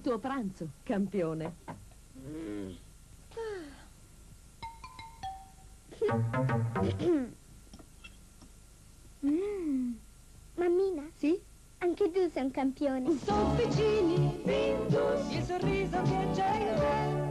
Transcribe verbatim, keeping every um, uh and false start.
tuo pranzo, campione. Mm. Mm. Mammina? Sì? Anche tu sei un campione. Sofficini, Findus, il sorriso che c'è in te.